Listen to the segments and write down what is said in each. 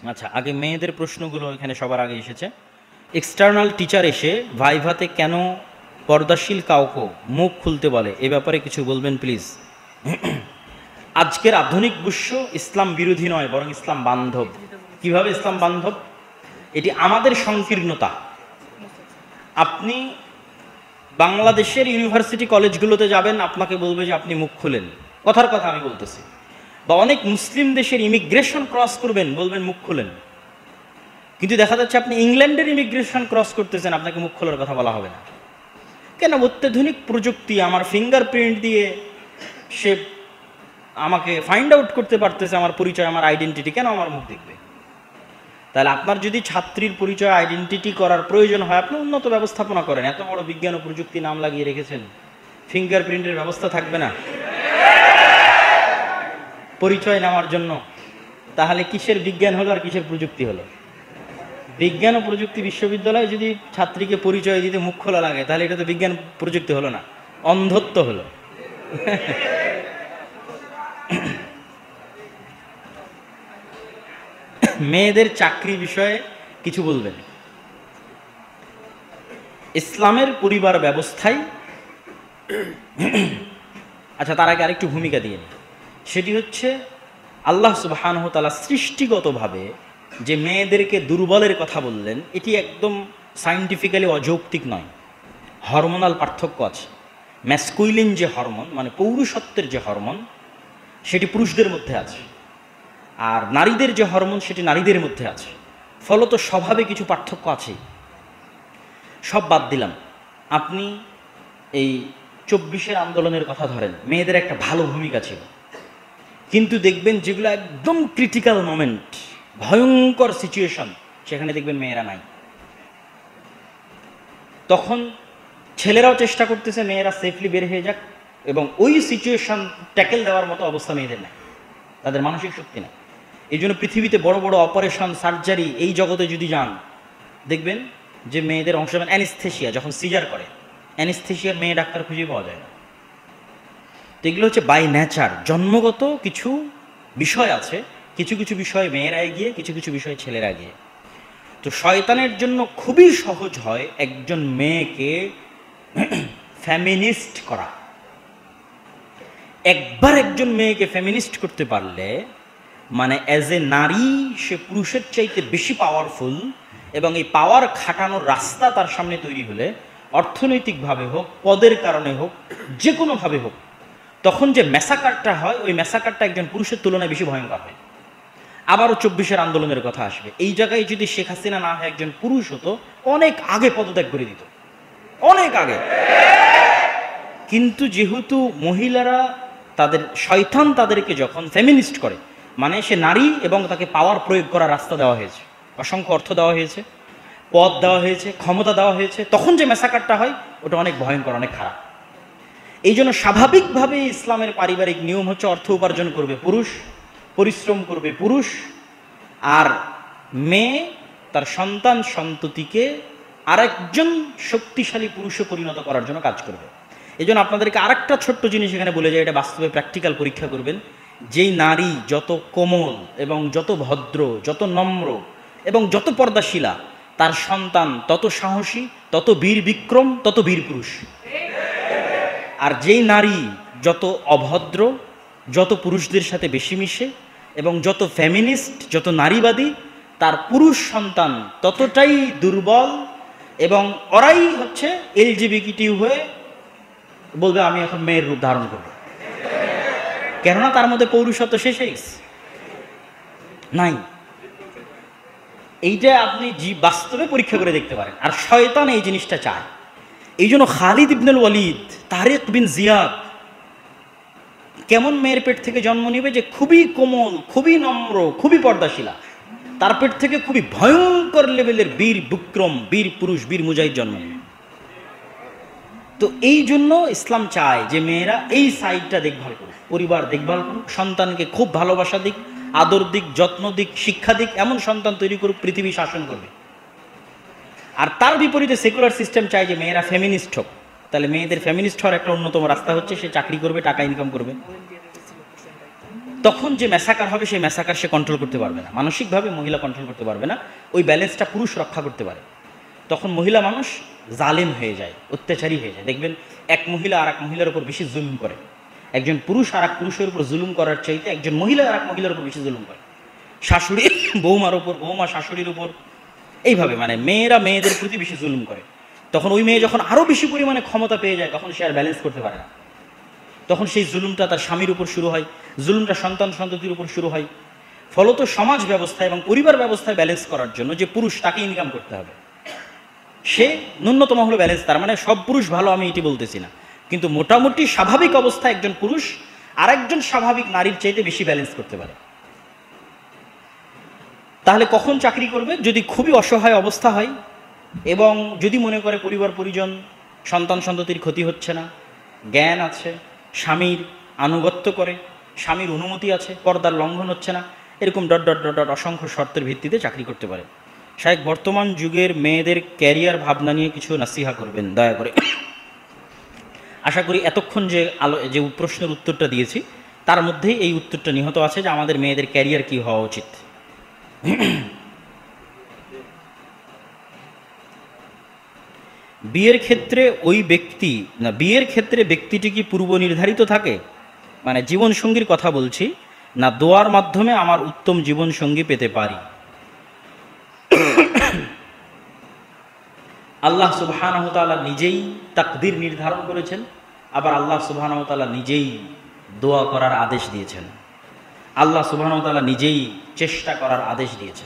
আচ্ছা, আগে মেয়েদের প্রশ্নগুলো এখানে সবার আগে এসেছে। এক্সটার্নাল টিচার এসে ভাইভাতে কেন পর্দাশীল কাউকে মুখ খুলতে বলে, এ ব্যাপারে কিছু বলবেন প্লিজ। আজকের আধুনিক বিশ্ব ইসলাম বিরোধী নয়, বরং ইসলাম বান্ধব। কিভাবে ইসলাম বান্ধব? এটি আমাদের সংকীর্ণতা। আপনি বাংলাদেশের ইউনিভার্সিটি কলেজগুলোতে যাবেন, আপনাকে বলবে যে আপনি মুখ খুলেন, কথার কথা আমি বলতেছি। বা অনেক মুসলিম দেশের ইমিগ্রেশন ক্রস করবেন, বলবেন মুখ খুলেন। কিন্তু দেখা যাচ্ছে আপনি ইংল্যান্ডের ইমিগ্রেশন ক্রস করতেছেন, আপনাকে মুখ খোলার কথা বলা হবে না। কেন? অত্যাধুনিক প্রযুক্তি, আমার ফিঙ্গারপ্রিন্ট দিয়ে সে আমাকে ফাইন্ড আউট করতে পারতেছে আমার পরিচয়, আমার আইডেন্টিটি, কেন আমার মুখ দেখবে? তাহলে আপনার যদি ছাত্রীর পরিচয় আইডেন্টিটি করার প্রয়োজন হয়, আপনি উন্নত ব্যবস্থাপনা করেন। এত বড় বিজ্ঞান ও প্রযুক্তি নাম লাগিয়ে রেখেছেন, ফিঙ্গারপ্রিন্টের ব্যবস্থা থাকবে না পরিচয় নেওয়ার জন্য? তাহলে কিসের বিজ্ঞান হলো আর কিসের প্রযুক্তি হলো? বিজ্ঞান ও প্রযুক্তি বিশ্ববিদ্যালয়ে যদি ছাত্রীকে পরিচয় দিতে মুখ খোলা লাগে, তাহলে এটা তো বিজ্ঞান প্রযুক্তি হলো না, অন্ধত্ব হলো। মেয়েদের চাকরি বিষয়ে কিছু বলবেন। ইসলামের পরিবার ব্যবস্থায়, আচ্ছা তার আগে আরেকটু ভূমিকা দিয়ে নিই। সেটি হচ্ছে আল্লাহ সুবহানাহু ওয়া তাআলা সৃষ্টিগতভাবে যে মেয়েদেরকে দুর্বলের কথা বললেন, এটি একদম সায়েন্টিফিক্যালি অযৌক্তিক নয়। হরমোনাল পার্থক্য আছে। ম্যাসকুইলিন যে হরমোন, মানে পৌরুষত্বের যে হরমোন, সেটি পুরুষদের মধ্যে আছে, আর নারীদের যে হরমোন সেটি নারীদের মধ্যে আছে। ফলত স্বভাবে কিছু পার্থক্য আছে। সব বাদ দিলাম, আপনি এই 24-এর আন্দোলনের কথা ধরেন, মেয়েদের একটা ভালো ভূমিকা ছিল, কিন্তু দেখবেন যেগুলো একদম ক্রিটিক্যাল মোমেন্ট, ভয়ঙ্কর সিচুয়েশন, সেখানে দেখবেন মেয়েরা নাই। তখন ছেলেরাও চেষ্টা করতেছে মেয়েরা সেফলি বের হয়ে যাক, এবং ওই সিচুয়েশন ট্যাকেল দেওয়ার মতো অবস্থা মেয়েদের নাই, তাদের মানসিক শক্তি নাই। এই জন্য পৃথিবীতে বড় বড় অপারেশন, সার্জারি, এই জগতে যদি যান, দেখবেন যে মেয়েদের অংশ, অ্যানেস্থেশিয়া, যখন সিজার করে অ্যানেস্থেশিয়ার মেয়ে ডাক্তার খুঁজে পাওয়া যায় না। তো এগুলো হচ্ছে বাই নেচার, জন্মগত কিছু বিষয় আছে। কিছু কিছু বিষয়ে মেয়েরা এগিয়ে, কিছু কিছু বিষয়ে ছেলেরা এগিয়ে। তো শয়তানের জন্য খুবই সহজ হয় একজন মেয়েকে ফেমিনিস্ট করা। একবার একজন মেয়েকে ফেমিনিস্ট করতে পারলে, মানে অ্যাজ এ নারী সে পুরুষের চাইতে বেশি পাওয়ারফুল, এবং এই পাওয়ার খাটানোর রাস্তা তার সামনে তৈরি হলে, অর্থনৈতিকভাবে হোক, পদের কারণে হোক, যে কোনোভাবে হোক, তখন যে ম্যাসাকারটা হয়, ওই ম্যাসাকারটা একজন পুরুষের তুলনায় বেশি ভয়ঙ্কর হয়। আবারও 24-এর আন্দোলনের কথা আসবে। এই জায়গায় যদি শেখ হাসিনা না হয় একজন পুরুষ হতো, অনেক আগে পদত্যাগ করে দিত, অনেক আগে। কিন্তু যেহেতু মহিলারা, তাদের শয়তান তাদেরকে যখন ফেমিনিস্ট করে, মানে সে নারী এবং তাকে পাওয়ার প্রয়োগ করার রাস্তা দেওয়া হয়েছে, অসংখ্য অর্থ দেওয়া হয়েছে, পদ দেওয়া হয়েছে, ক্ষমতা দেওয়া হয়েছে, তখন যে ম্যাসাকারটা হয় ওটা অনেক ভয়ঙ্কর, অনেক খারাপ। এই জন্য স্বাভাবিকভাবে ইসলামের পারিবারিক নিয়ম হচ্ছে অর্থ উপার্জন করবে পুরুষ, পরিশ্রম করবে পুরুষ, আর মেয়ে তার সন্তান সন্ততিকে আরেকজন শক্তিশালী পুরুষে পরিণত করার জন্য কাজ করবে। এই জন্য আপনাদেরকে আরেকটা ছোট্ট জিনিস এখানে বলে যায়, এটা বাস্তবে প্র্যাকটিক্যাল পরীক্ষা করবেন। যেই নারী যত কোমল এবং যত ভদ্র, যত নম্র এবং যত পর্দাশীলা, তার সন্তান তত সাহসী, তত বীর বিক্রম, তত বীর পুরুষ। আর যেই নারী যত অভদ্র, যত পুরুষদের সাথে বেশি মিশে এবং যত ফেমিনিস্ট, যত নারীবাদী, তার পুরুষ সন্তান ততটাই দুর্বল, এবং ওরাই হচ্ছে এলজিবিটি হয়ে বলবে আমি এখন মেয়ের রূপ ধারণ করব, কেননা তার মধ্যে পৌরুষত্ব শেষ নাই। এইটা আপনি বাস্তবে পরীক্ষা করে দেখতে পারেন। আর শয়তান এই জিনিসটা চায়। এই জন্য খালিদ ইবনুল ওয়ালিদ, তারিক বিন জিয়াদ কেমন মেয়ের পেট থেকে জন্ম নেবে, যে খুবই কোমল, খুবই নম্র, খুবই পর্দাশীলা, তার পেট থেকে খুবই ভয়ঙ্কর লেভেলের বীর বিক্রম, বীর পুরুষ, বীর মুজাহিদ জন্ম নেবে। তো এই জন্য ইসলাম চায় যে মেয়েরা এই সাইডটা দেখভাল করুক, পরিবার দেখভাল করুক, সন্তানকে খুব ভালোবাসা দিক, আদর দিক, যত্ন দিক, শিক্ষা দিক, এমন সন্তান তৈরি করুক পৃথিবী শাসন করবে। আর তার বিপরীতে সেকুলার সিস্টেম চায় যে মেয়েরা ফেমিনিস্ট হোক। তাহলে মেয়েদের ফেমিনিস্ট হওয়ার একটা অন্যতম রাস্তা হচ্ছে সে চাকরি করবে, টাকা ইনকাম করবে। তখন যে ম্যাসাকার হবে সেই ম্যাসাকার সে কন্ট্রোল করতে পারবে না, মানসিকভাবে মহিলা কন্ট্রোল করতে পারবে না, ওই ব্যালেন্সটা পুরুষ রক্ষা করতে পারে। তখন মহিলা মানুষ জালেম হয়ে যায়, অত্যাচারী হয়ে যায়। দেখবেন এক মহিলা আর এক মহিলার উপর বেশি জুলুম করে, একজন পুরুষ আর এক পুরুষের উপর জুলুম করার চাইতে একজন মহিলা আর এক মহিলার উপর বেশি জুলুম করে। শাশুড়ি বৌমার উপর, বৌমা শাশুড়ির উপর, এইভাবে মানে মেয়েরা মেয়েদের প্রতি বেশি জুলুম করে। তখন ওই মেয়ে যখন আরও বেশি পরিমাণে ক্ষমতা পেয়ে যায় তখন সে আর ব্যালেন্স করতে পারে না, তখন সেই জুলুমটা তার স্বামীর উপর শুরু হয়, জুলুমটা সন্তান সন্ততির উপর শুরু হয়। ফলত সমাজ ব্যবস্থা এবং পরিবার ব্যবস্থায় ব্যালেন্স করার জন্য যে পুরুষ, তাকে ইনকাম করতে হবে। সে ন্যূনতম হলো ব্যালেন্স, তার মানে সব পুরুষ ভালো আমি এটি বলতেছি না, কিন্তু মোটামুটি স্বাভাবিক অবস্থায় একজন পুরুষ আরেকজন স্বাভাবিক নারীর চাইতে বেশি ব্যালেন্স করতে পারে। তাহলে কখন চাকরি করবে? যদি খুবই অসহায় অবস্থা হয় এবং যদি মনে করে পরিবার পরিজন, সন্তান সন্ততির ক্ষতি হচ্ছে না, জ্ঞান আছে, স্বামীর আনুগত্য করে, স্বামীর অনুমতি আছে, পর্দার লঙ্ঘন হচ্ছে না, এরকম ডট ডট ডট ডট অসংখ্য শর্তের ভিত্তিতে চাকরি করতে পারে। শায়েখ বর্তমান যুগের মেয়েদের ক্যারিয়ার ভাবনা নিয়ে কিছু নাসিহা করবেন দয়া করে। আশা করি এতক্ষণ যে প্রশ্নের উত্তরটা দিয়েছি তার মধ্যেই এই উত্তরটা নিহত আছে যে আমাদের মেয়েদের ক্যারিয়ার কি হওয়া উচিত। বিয়ের ক্ষেত্রে ব্যক্তিটি কি পূর্ব নির্ধারিত থাকে? মানে জীবন সঙ্গীর কথা বলছি, না দোয়ার মাধ্যমে আমার উত্তম জীবন সঙ্গী পেতে পারি? আল্লাহ সুবহানাহু ওয়া তাআলা নিজেই তাকদীর নির্ধারণ করেছেন, আবার আল্লাহ সুবহানাহু ওয়া তাআলা নিজেই দোয়া করার আদেশ দিয়েছেন, আল্লাহ সুবহানাহু ওয়া তাআলা নিজেই চেষ্টা করার আদেশ দিয়েছেন।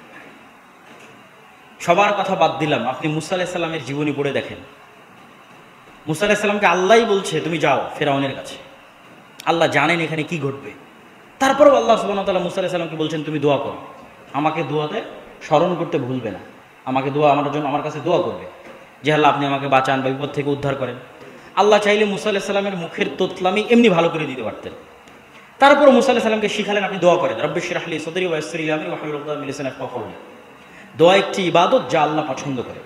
সবার কথা বাদ দিলাম, আপনি মুসা আলাইহিস সালামের জীবনী পড়ে দেখেন। মুসা আলাইহিস সালামকে আল্লাহই বলছে তুমি যাও ফেরাউনের কাছে, আল্লাহ জানেন এখানে কি ঘটবে, তারপরেও আল্লাহ সুবহানাহু ওয়া তাআলা মুসা আলাইহিস সালামকে বলছেন তুমি দোয়া করো, আমাকে দোয়াতে স্মরণ করতে ভুলবে না, আমাকে আমার কাছে দোয়া করবে যে আল্লাহ আপনি আমাকে বাঁচান বা বিপদ থেকে উদ্ধার করেন। আল্লাহ চাইলে মুসা আলাইহিস সালামের মুখের তোতলামি এমনি ভালো করে দিতে পারতেন, তারপরে মুসা আলাইহিস সালামকে শিখালেন আপনি দোয়া করেন, রব্বি ইশরাহ লি সাদরি ওয়া ইয়াসসির লি আমরি ওয়াহলুল উকদাতাম মিন লিসানি ইয়াফকাহু কওলি। দোয়া একটি ইবাদত যা আল্লাহ পছন্দ করে।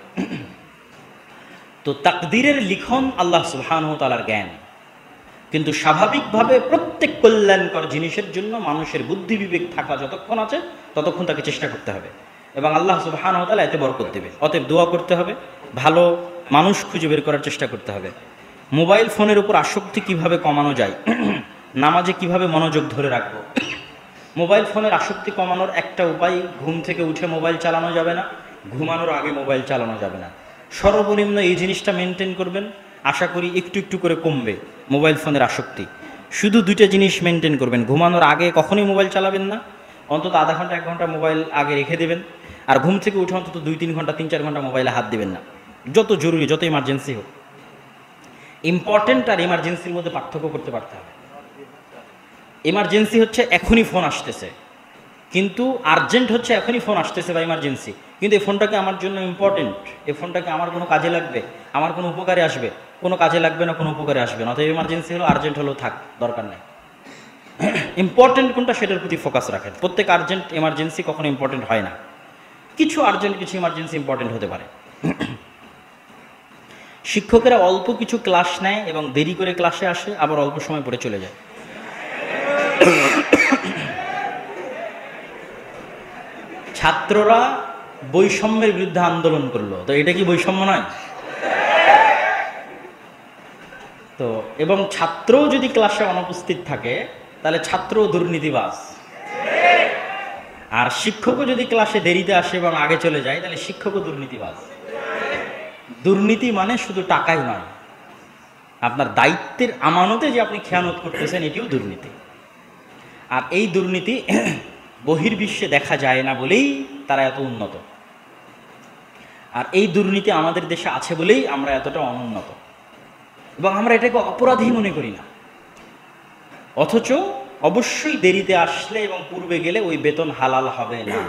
তো তাকদীরের লিখন আল্লাহ সুবহানাহু ওয়া তাআলার জ্ঞান, কিন্তু স্বাভাবিকভাবে প্রত্যেক কল্যাণকর জিনিসের জন্য মানুষের বুদ্ধি বিবেক থাকা যতক্ষণ আছে ততক্ষণ তাকে চেষ্টা করতে হবে এবং আল্লাহ সুবহানাহু ওয়া তাআলা এতে বরকত দেবে। অতএব দোয়া করতে হবে, ভালো মানুষ খুঁজে বের করার চেষ্টা করতে হবে। মোবাইল ফোনের উপর আসক্তি কিভাবে কমানো যায়, নামাজে কিভাবে মনোযোগ ধরে রাখবো? মোবাইল ফোনের আসক্তি কমানোর একটা উপায়, ঘুম থেকে উঠে মোবাইল চালানো যাবে না, ঘুমানোর আগে মোবাইল চালানো যাবে না। সর্বনিম্ন এই জিনিসটা মেনটেন করবেন, আশা করি একটু একটু করে কমবে মোবাইল ফোনের আসক্তি। শুধু দুইটা জিনিস মেনটেন করবেন, ঘুমানোর আগে কখনোই মোবাইল চালাবেন না, অন্তত আধা ঘন্টা 1 ঘন্টা মোবাইল আগে রেখে দেবেন, আর ঘুম থেকে উঠে অন্তত 2-3 ঘন্টা 3-4 ঘন্টা মোবাইলে হাত দেবেন না, যত জরুরি যত ইমার্জেন্সি হোক। ইম্পর্টেন্ট আর ইমার্জেন্সির মধ্যে পার্থক্য করতে পারতে হবে। ইমার্জেন্সি হচ্ছে এখনই ফোন আসতেছে, কিন্তু আর্জেন্ট হচ্ছে এখনই ফোন আসতেছে বা ইমার্জেন্সি, কিন্তু এই ফোনটাকে আমার জন্য ইম্পর্টেন্ট, এই ফোনটাকে আমার কোনো কাজে লাগবে, আমার কোনো উপকারে আসবে, কোনো কাজে লাগবে না, কোনো উপকারে আসবে না। অতএব ইমার্জেন্সি হলো, আর্জেন্ট হলো থাক, দরকার নেই। ইম্পর্টেন্ট কোনটা সেটার প্রতি ফোকাস রাখেন। প্রত্যেক আর্জেন্ট এমার্জেন্সি কখনো ইম্পর্টেন্ট হয় না, কিছু আর্জেন্ট কিছু ইমার্জেন্সি ইম্পর্টেন্ট হতে পারে। শিক্ষকেরা অল্প কিছু ক্লাস নেয় এবং দেরি করে ক্লাসে আসে, আবার অল্প সময় পরে চলে যায়। ছাত্ররা বৈষম্যের বিরুদ্ধে আন্দোলন করলো, তো এটা কি বৈষম্য নয়? তো এবং ছাত্রও যদি ক্লাসে অনুপস্থিত থাকে তাহলে ছাত্রও দুর্নীতিবাজ, আর শিক্ষকও যদি ক্লাসে দেরিতে আসে এবং আগে চলে যায় তাহলে শিক্ষকও দুর্নীতিবাজ। দুর্নীতি মানে শুধু টাকাই নয়, আপনার দায়িত্বের আমানতে যে আপনি খেয়ানত করতেছেন এটিও দুর্নীতি। আর এই দুর্নীতি বহির্বিশ্বে দেখা যায় না বলেই তারা এত উন্নত, আর এই দুর্নীতি আমাদের দেশে আছে বলেই আমরা এতটা অনুন্নত এবং আমরা এটাকে অপরাধী মনে করি না। অথচ অবশ্যই দেরিতে আসলে এবং পূর্বে গেলে ওই বেতন হালাল হবে না,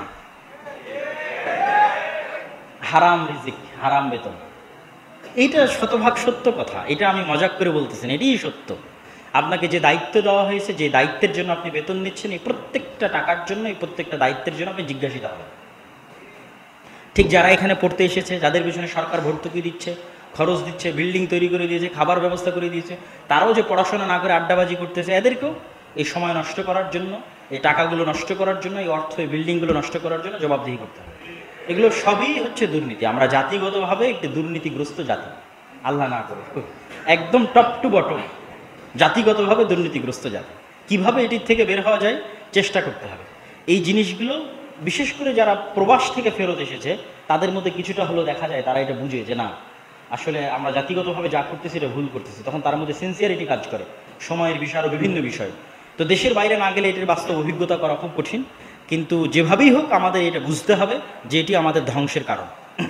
হারাম রিজিক, হারাম বেতন। এইটা শতভাগ সত্য কথা, এটা আমি মজাক করে বলতেছি না, এটাই সত্য। আপনাকে যে দায়িত্ব দেওয়া হয়েছে, যে দায়িত্বের জন্য আপনি বেতন নিচ্ছেন, এই প্রত্যেকটা টাকার জন্য, এই প্রত্যেকটা দায়িত্বের জন্য আপনি জিজ্ঞাসিত হবেন। ঠিক যারা এখানে পড়তে এসেছে, যাদের পিছনে সরকার ভর্তুকি দিচ্ছে, খরচ দিচ্ছে, বিল্ডিং তৈরি করে দিয়েছে, খাবার ব্যবস্থা করে দিয়েছে, তারাও যে পড়াশোনা না করে আড্ডাবাজি করতেছে, এদেরকেও এই সময় নষ্ট করার জন্য, এই টাকাগুলো নষ্ট করার জন্য, এই অর্থ, এই বিল্ডিংগুলো নষ্ট করার জন্য জবাবদিহি করতে হবে। এগুলো সবই হচ্ছে দুর্নীতি। আমরা জাতিগতভাবে একটি দুর্নীতিগ্রস্ত জাতি, আল্লাহ না করে, একদম টপ টু বটম জাতিগতভাবে দুর্নীতিগ্রস্ত জাতি। কিভাবে এটির থেকে বের হওয়া যায় চেষ্টা করতে হবে। এই জিনিসগুলো বিশেষ করে যারা প্রবাস থেকে ফেরত এসেছে তাদের মধ্যে কিছুটা হলেও দেখা যায়, তারা এটা বুঝে যে না, আসলে আমরা জাতিগতভাবে যা করতেছি এটা ভুল করতেছি। তখন তার মধ্যে সিনসিয়ারিটি কাজ করে, সময়ের বিষয় আরও বিভিন্ন বিষয়। তো দেশের বাইরে না গেলে এটির বাস্তব অভিজ্ঞতা করা খুব কঠিন, কিন্তু যেভাবেই হোক আমাদের এটা বুঝতে হবে যে এটি আমাদের ধ্বংসের কারণ।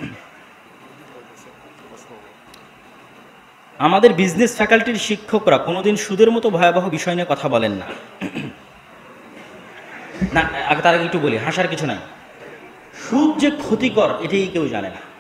আমাদের বিজনেস ফ্যাকাল্টির শিক্ষকরা কোনোদিন সুদের মতো ভয়াবহ বিষয় নিয়ে কথা বলেন না। না, তার আগে একটু বলি, হাসার কিছু নাই। সুদ যে ক্ষতিকর এটাই কেউ জানে না।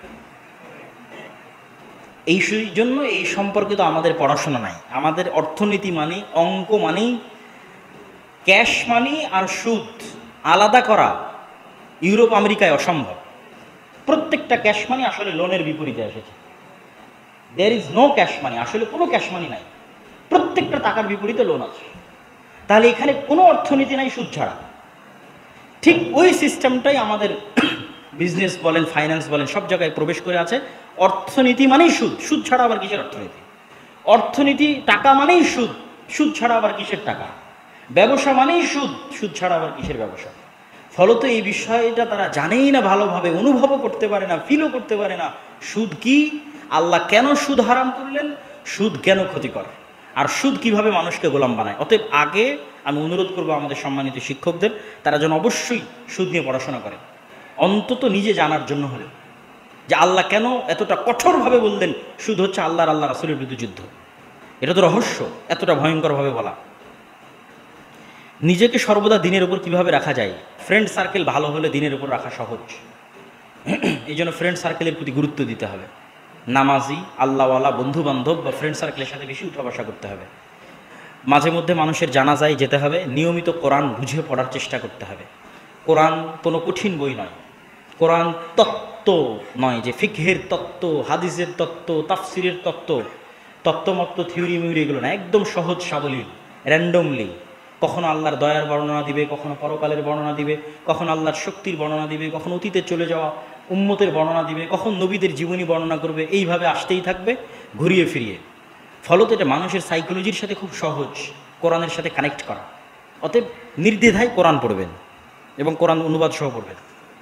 এই জন্য এই সম্পর্কে তো আমাদের পড়াশোনা নাই। আমাদের অর্থনীতি মানে, অঙ্ক মানেই ক্যাশ মানি আর সুদ আলাদা করা ইউরোপ আমেরিকায় অসম্ভব। প্রত্যেকটা ক্যাশ মানি আসলে লোনের বিপরীতে এসেছে। There is no cash money, আসলে কোনো ক্যাশ মানি নাই, প্রত্যেকটা টাকার বিপরীতে লোন আছে। তাহলে এখানে কোনো অর্থনীতি নাই সুদ ছাড়া। ঠিক ওই সিস্টেমটাই আমাদের বিজনেস বলেন, ফাইন্যান্স বলেন, সব জায়গায় প্রবেশ করে আছে। অর্থনীতি মানেই সুদ, সুদ ছাড়া আবার কিসের অর্থনীতি? অর্থনীতি টাকা মানেই সুদ, সুদ ছাড়া আবার কিসের টাকা? ব্যবসা মানেই সুদ, সুদ ছাড়া আবার কিসের ব্যবসা? ফলত এই বিষয়টা তারা জানেই না ভালোভাবে, অনুভবও করতে পারে না, ফিলও করতে পারে না। সুদ কি, আল্লাহ কেন সুদ হারাম করলেন, সুদ কেন ক্ষতিকর, আর সুদ কিভাবে মানুষকে গোলাম বানায়। অতএব আগে আমি অনুরোধ করবো আমাদের সম্মানিত শিক্ষকদের, তারা যেন অবশ্যই সুদ নিয়ে পড়াশোনা করে, অন্তত নিজে জানার জন্য হলে, যে আল্লাহ কেন এতটা কঠোরভাবে বললেন সুদ হচ্ছে আল্লাহ রাসূলের বিরুদ্ধে যুদ্ধ। এটা তো রহস্য, এতটা ভয়ঙ্করভাবে বলা। নিজেকে সর্বদা দিনের উপর কিভাবে রাখা যায়? ফ্রেন্ড সার্কেল ভালো হলে দিনের উপর রাখা সহজ। এই জন্য ফ্রেন্ড সার্কেলের প্রতি গুরুত্ব দিতে হবে। নামাজি, আল্লাহওয়ালা বন্ধু বান্ধব বা ফ্রেন্ড সার্কেলের সাথে বেশি উঠা বসা করতে হবে। মাঝে মধ্যে মানুষের জানাজায় যেতে হবে, নিয়মিত কোরআন বুঝে পড়ার চেষ্টা করতে হবে। কোরআন কোনো কঠিন বই নয়, কোরআন তত্ত্ব নয় যে ফিকহের তত্ত্ব, হাদিসের তত্ত্ব, তাফসিরের তত্ত্ব, তত্ত্বমত্ত থিওরি মিউরি এগুলো না, একদম সহজ সাবলীল, র্যান্ডমলি। কখনো আল্লাহর দয়ার বর্ণনা দিবে, কখনো পরকালের বর্ণনা দিবে, কখনো আল্লাহর শক্তির বর্ণনা দিবে, কখনো অতীতে চলে যাওয়া উম্মতের বর্ণনা দিবে, কখন নবীদের জীবনী বর্ণনা করবে। এইভাবে আসতেই থাকবে ঘুরিয়ে ফিরিয়ে। ফলত এটা মানুষের সাইকোলজির সাথে খুব সহজ কোরআনের সাথে কানেক্ট করা। অতএব নির্দ্বিধায় কোরআন পড়বেন এবং কোরআন অনুবাদ সহ পড়বেন।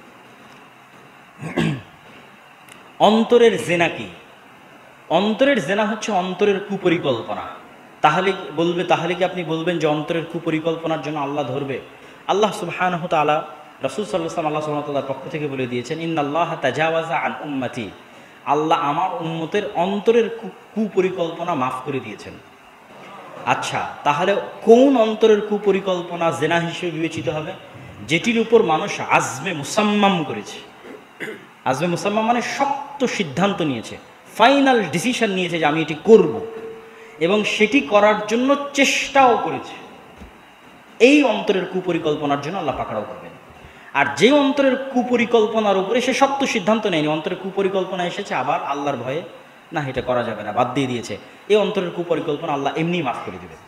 অন্তরের জেনা কি? অন্তরের জেনা হচ্ছে অন্তরের কুপরিকল্পনা। তাহলে কি আপনি বলবেন যে অন্তরের কুপরিকল্পনার জন্য আল্লাহ ধরবে? আল্লাহ সুবহানাহু ওয়া তাআলা, রাসূল সাল্লাল্লাহু আলাইহি ওয়াসাল্লাম, আল্লাহ সুবহানাহু ওয়া তাআলার পক্ষ থেকে বলে দিয়েছেন, ইন্নাল্লাহা তাজাওয়াজা আন উম্মতি, আল্লাহ আমার উম্মতের অন্তরের কুপরিকল্পনা মাফ করে দিয়েছেন। আচ্ছা, তাহলে কোন অন্তরের কুপরিকল্পনা জেনা হিসেবে বিবেচিত হবে? যেটির উপর মানুষ আজমে মুসাম্মাম করেছে। আজমে মুসাম্মাম মানে শক্ত সিদ্ধান্ত নিয়েছে, ফাইনাল ডিসিশন নিয়েছে যে আমি এটি করব, এবং সেটি করার জন্য চেষ্টাও করেছে। এই অন্তরের কুপরিকল্পনার জন্য আল্লাহ পাকড়াও করবেন। আর যে অন্তরের কুপরিকল্পনার উপরে সে শক্ত সিদ্ধান্ত নেয়নি, অন্তরের কুপরিকল্পনা এসেছে আবার আল্লাহর ভয়ে, না এটা করা যাবে না, বাদ দিয়ে দিয়েছে, এই অন্তরের কুপরিকল্পনা আল্লাহ এমনি মাফ করে দিবে।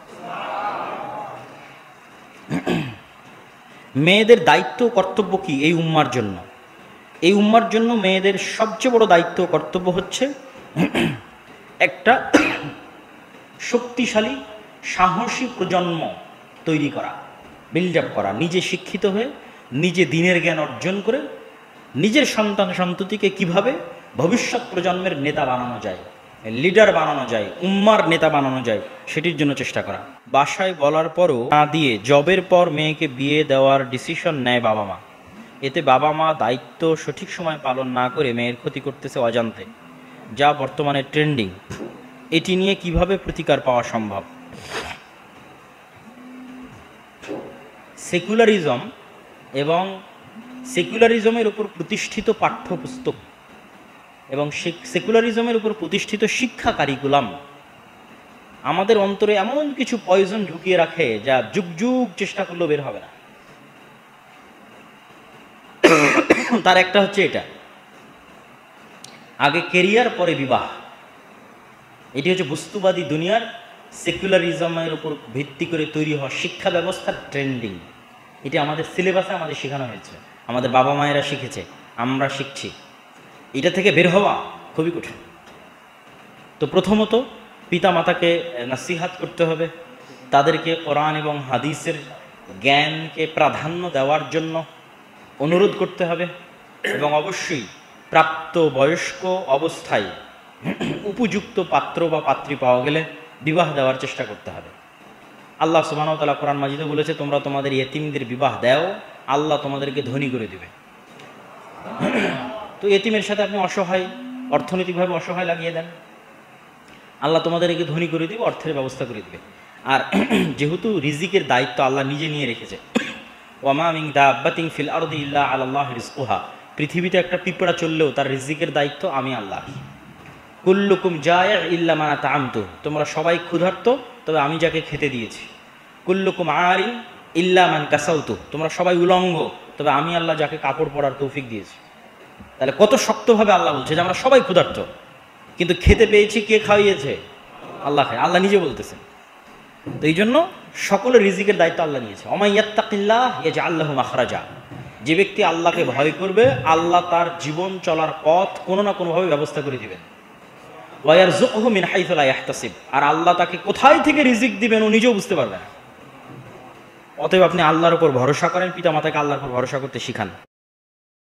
মেয়েদের দায়িত্ব কর্তব্য কি এই উম্মার জন্য? এই উম্মার জন্য মেয়েদের সবচেয়ে বড় দায়িত্ব কর্তব্য হচ্ছে একটা শক্তিশালী সাহসী প্রজন্ম তৈরি করা, বিল্ড আপ করা। নিজে শিক্ষিত হয়ে, নিজে দিনের জ্ঞান অর্জন করে, নিজের সন্তান সন্ততিকে কিভাবে ভবিষ্যৎ প্রজন্মের নেতা বানানো যায়, লিডার বানানো যায়, উম্মার নেতা বানানো যায়, সেটির জন্য চেষ্টা করা। বাসায় বলার পরও না দিয়ে জবের পর মেয়েকে বিয়ে দেওয়ার ডিসিশন নেয় বাবা মা। এতে বাবা মা দায়িত্ব সঠিক সময় পালন না করে মেয়ের ক্ষতি করতেছে অজান্তে, যা বর্তমানে ট্রেন্ডিং। এটি নিয়ে কিভাবে প্রতিকার পাওয়া সম্ভব? সেকুলারিজম এবং সেকুলারিজমের উপর প্রতিষ্ঠিত পাঠ্যপুস্তক এবং সেকুলারিজমের উপর প্রতিষ্ঠিত শিক্ষা কারিকুলাম আমাদের অন্তরে এমন কিছু পয়জন ঢুকিয়ে রাখে যা যুগ যুগ চেষ্টা করলেও বের হবে না। তার একটা হচ্ছে এটা, আগে কেরিয়ার পরে বিবাহ। এটি হচ্ছে বস্তুবাদী দুনিয়ার সেকুলারিজমের উপর ভিত্তি করে তৈরি হওয়া শিক্ষা ব্যবস্থার ট্রেন্ডিং, এটা আমাদের সিলেবাসে আমাদের শেখানো হয়েছে, আমাদের বাবা মায়েরা শিখেছে, আমরা শিখছি। এটা থেকে বের হওয়া খুবই কঠিন। তো প্রথমত পিতা মাতাকে নাসিহাত করতে হবে, তাদেরকে কোরআন এবং হাদিসের জ্ঞানকে প্রাধান্য দেওয়ার জন্য অনুরোধ করতে হবে, এবং অবশ্যই প্রাপ্ত বয়স্ক অবস্থায় উপযুক্ত পাত্র বা পাত্রী পাওয়া গেলে বিবাহ দেওয়ার চেষ্টা করতে হবে। আল্লাহ সুবহানাহু ওয়া তাআলা কোরআন মাজিদে বলেছে, তোমরা তোমাদের ইয়েতিমদের বিবাহ দাও, আল্লাহ তোমাদেরকে ধনী করে দেবে। তো ইয়েতিমের সাথে আপনি অসহায়, অর্থনৈতিকভাবে অসহায় লাগিয়ে দেন, আল্লাহ তোমাদেরকে ধনী করে দিবে, অর্থের ব্যবস্থা করে দিবে। আর যেহেতু রিজিকের দায়িত্ব আল্লাহ নিজে নিয়ে রেখেছে, ওয়ামা মিন দাব্বাতিন ফিল আরদি ইল্লা আলাল্লাহি রিজকুহা, পৃথিবীতে একটা পিঁপড়া চললেও তার রিজিকের দায়িত্ব আমি আল্লাহ। কুল্লুকুম জায় ইল্লা মান আতআমতু, তোমরা সবাই ক্ষুধার্ত তবে আমি যাকে খেতে দিয়েছি। কুল্লুকুম আরিন ইল্লা মান কাসাউতু, তোমরা সবাই উলঙ্গ তবে আমি আল্লাহ যাকে কাপড় পরার তৌফিক দিয়েছি। তাহলে কত শক্তভাবে আল্লাহ বলছে যে আমরা সবাই ক্ষুধার্ত, কিন্তু খেতে পেয়েছি কে খাইয়েছে? আল্লাহ খায়, আল্লাহ নিজে বলতেছেন। তো এই জন্য সকলের রিজিকের দায়িত্ব আল্লাহ নিয়েছে। ওমাই ইয়াত্তাকিল্লাহ ইয়াজআল লাহু মাখরাজা, যে ব্যক্তি আল্লাহকে ভয় করবে আল্লাহ তার জীবন চলার পথ কোনো না কোনোভাবে ব্যবস্থা করে দিবেন। ওয়া ইয়ারযুকহু মিন হাইসু লা ইয়াহতাসিব, আর আল্লাহ তাকে কোথায় থেকে রিজিক দিবেন ও নিজেও বুঝতে পারবে না। অতএব আপনি আল্লাহর উপর ভরসা করেন, পিতা মাতাকে আল্লাহর উপর ভরসা করতে শিখান।